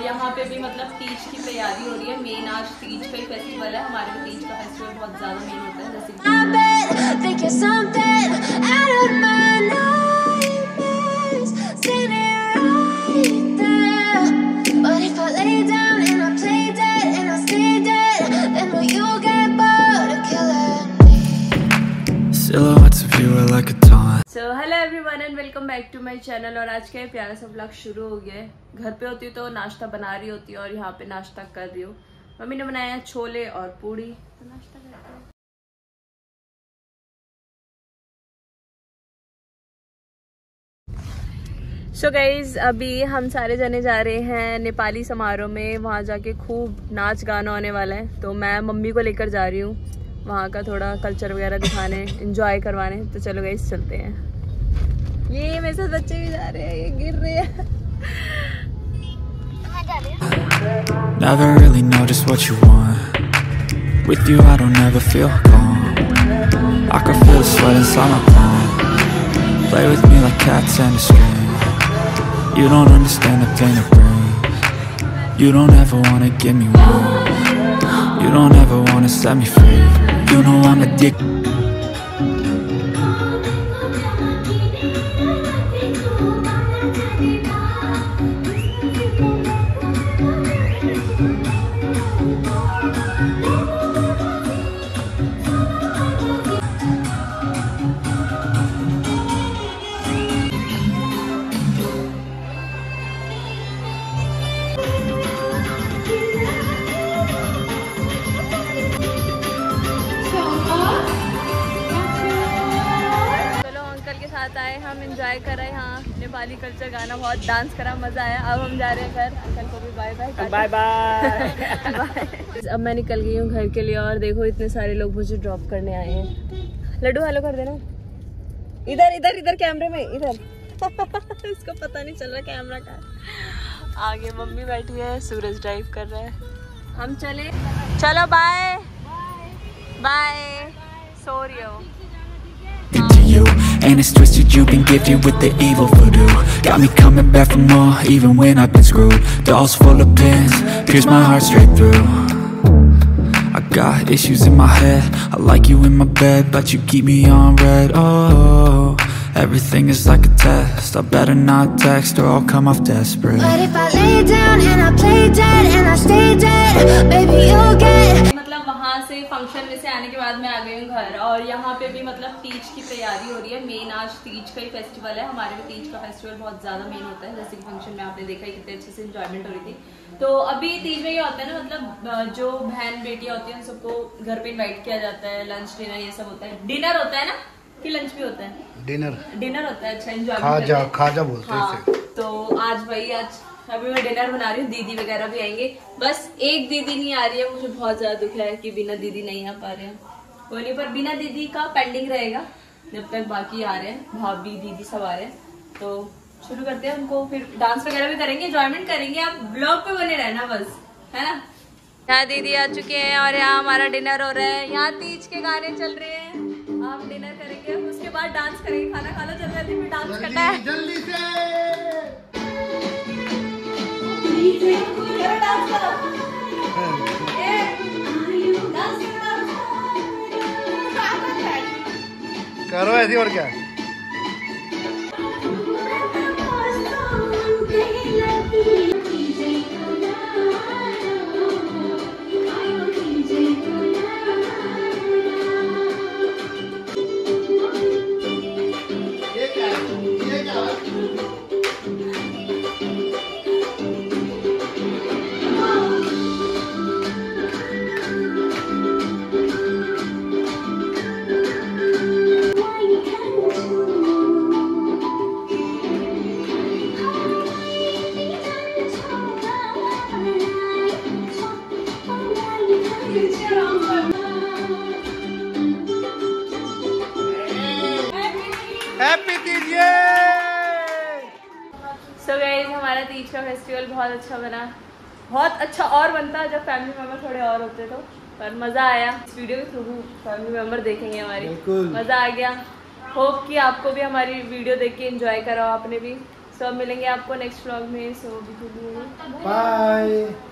यहाँ पे भी मतलब तीज की तैयारी हो रही है। मेन आज तीज का ही फेस्टिवल है, हमारे में तीज का फेस्टिवल बहुत ज्यादा मेन होता है। जैसे hello everyone and welcome back to my channel. और आज का ये प्यारा सा व्लॉग शुरू हो गया है। घर पे होती तो नाश्ता बना रही होती और यहाँ पे नाश्ता कर रही हूँ। मम्मी ने बनाया छोले और पूड़ी, तो नाश्ता करते हैं। सो गाइज अभी हम सारे जने जा रहे हैं नेपाली समारोह में। वहाँ जाके खूब नाच गाना होने वाला है, तो मैं मम्मी को लेकर जा रही हूँ वहाँ का थोड़ा कल्चर वगैरह दिखाने, एंजॉय करवाने। तो चलो गाइज चलते हैं। ये मेरे साथ बच्चे भी जा रहे हैं, ये गिर रहे हैं। Never really know just what you want. With you I don't ever feel calm. I can feel the sweat inside my palm. Play with me like cats and a string. You don't understand the pain it brings. You don't ever wanna give me wrong. You don't ever wanna set me free. You know I'm addicted. आए हम enjoy करा यहाँ Nepali culture, गाना बहुत dance करा, मजा आया। अब हम जा रहे हैं घर। अंकल को भी बाय बाय बाय बाय। अब मैं निकल गई हूँ घर के लिए और देखो इतने सारे लोग मुझे ड्रॉप करने आए हैं। लड्डू हेलो कर देना। इधर इधर इधर कैमरे में इधर। इसको पता नहीं चल रहा कैमरा का। आगे मम्मी बैठी है, सूरज ड्राइव कर रहा है। हम चले, चलो बाय बाय। सो रही हो to you, and it's twisted, you've been gifted with the evil voodoo. Got me coming back for more, even when I've been screwed. Dolls full of pins, pierce my heart straight through. I got issues in my head, I like you in my bed, but you keep me on red. Oh, everything is like a test, I better not text or I'll come off desperate. But if I lay down and I play dead and I stay dead, baby you'll get. वहाँ से function में से आने के बाद मैं आ गई हूँ घर। और यहाँ पे भी मतलब तीज की तैयारी हो रही है। मेन आज तीज का ही फेस्टिवल है, हमारे में तीज का फेस्टिवल बहुत ज्यादा मेन होता है। जैसे कि फंक्शन में आपने देखा ही कितने अच्छे से एंजॉयमेंट हो रही थी। तो अभी तीज में ये होता है ना, मतलब जो बहन बेटियां होती हैं सबको घर पे इन्वाइट किया जाता है। लंच डिनर ये सब होता है। डिनर होता है ना कि लंच भी होता है? डिनर होता है। अच्छा एंजॉयमेंट, खाजा बोलते हैं इसे। तो आज वही, आज अभी मैं डिनर बना रही हूँ। दीदी वगैरह भी आएंगे, बस एक दीदी नहीं आ रही है। मुझे बहुत ज्यादा दुख है कि बिना दीदी नहीं आ पा रहे हैं। कोई नहीं, पर बिना दीदी का पेंडिंग रहेगा जब तक बाकी आ रहे हैं। भाभी दीदी सब आ रहे हैं। तो शुरू करते हैं। उनको फिर डांस वगैरह भी करेंगे, एंजॉयमेंट करेंगे। आप ब्लॉग पे बने रहना बस, है ना। यहाँ दीदी आ चुके हैं और यहाँ हमारा डिनर हो रहा है। यहाँ तीज के गाने चल रहे हैं। आप डिनर करेंगे, उसके बाद डांस करेंगे। खाना खा लो जल्दी, फिर डांस करना है जल्दी से। करो ऐसी, और क्या। सो गाइस हमारा तीज का फेस्टिवल बहुत अच्छा बना। बहुत अच्छा और बनता जब फैमिली मेम्बर थोड़े और होते तो, पर मज़ा आया। इस वीडियो के थ्रू फैमिली मेम्बर देखेंगे हमारी, मज़ा आ गया। होप कि आपको भी हमारी वीडियो देख के एंजॉय करा आपने भी। सो अब मिलेंगे आपको नेक्स्ट व्लॉग में। So bye.